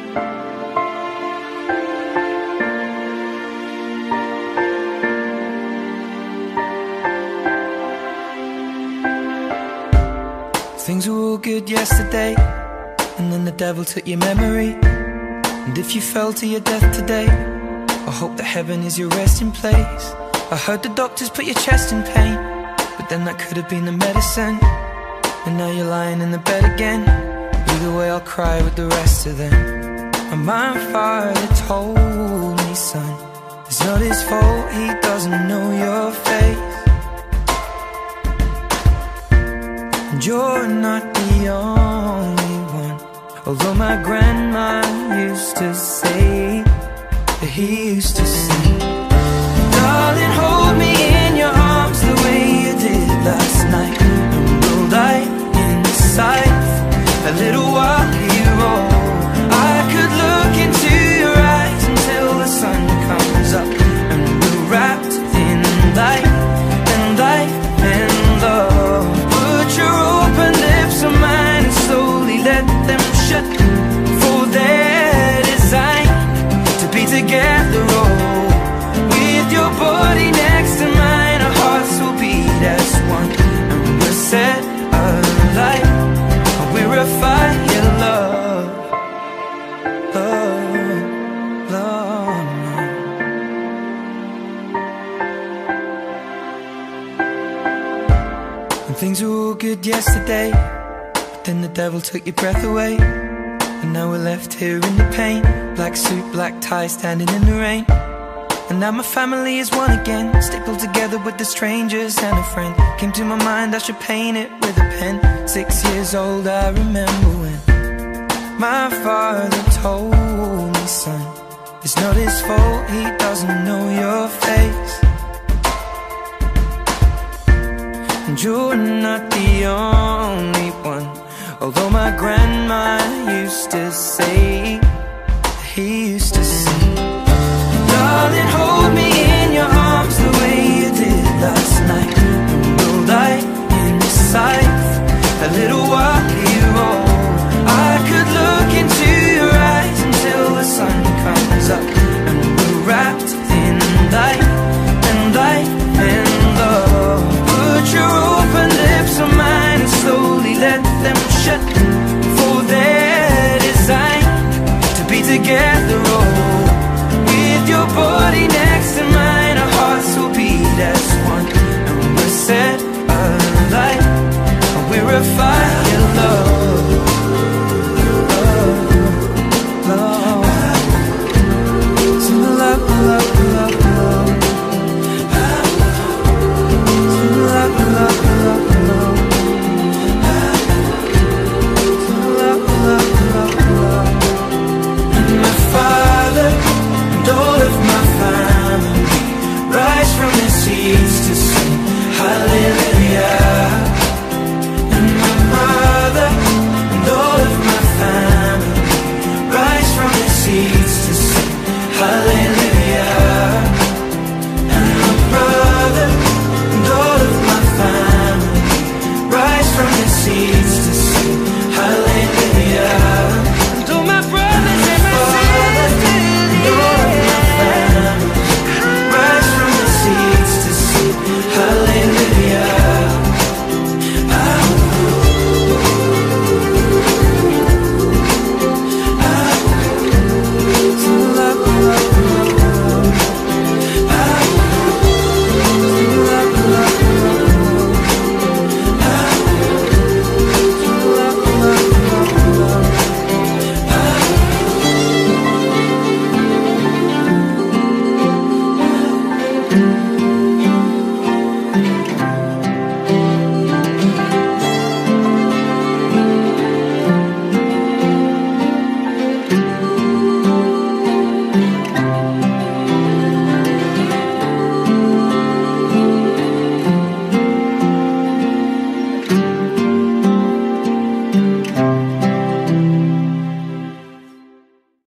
Things were all good yesterday, and then the devil took your memory. And if you fell to your death today, I hope that heaven is your resting place. I heard the doctors put your chest in pain, but then that could have been the medicine. And now you're lying in the bed again. Either way I'll cry with the rest of them. And my father told me, son, it's not his fault, he doesn't know your face. And you're not the only one, although my grandma used to say that he used to sing. Darling, hold me in your arms the way you did last night, and we'll die inside a little while hero. I could look into your eyes until the sun comes up, and we're wrapped in light and life and love. Put your open lips on mine and slowly let them shut, for they're designed to be together. Oh, with your body next to mine, our hearts will beat as one, and we're set alight. We're a fire, love, love, love. And things were all good yesterday, but then the devil took your breath away. And now we're left here in the pain, black suit, black tie, standing in the rain. And now my family is one again, stapled together with the strangers and a friend. Came to my mind I should paint it with a pen. 6 years old I remember when my father told me, son, it's not his fault, he doesn't know your face. And you're not the only one, although my grandma used to say that he used to sing. Darling, hold me in your arms the way you did last night, and we'll die inside a little while hero. I could look into your eyes until the sun comes up, and we're wrapped in light and life and love. Put your open lips on mine and slowly let them shut, for they're designed to be together. Oh, with your body next to mine, our hearts will beat as one, and we're set alight. We're a fire, love, love, love. Sing love, love, love, love. Sing love, love, love, love. Sing love, love, love, love. And my father and all of my family rise from their seats to sing hallelujah. To sing hallelujah. And my brother and all of my family rise from their seats to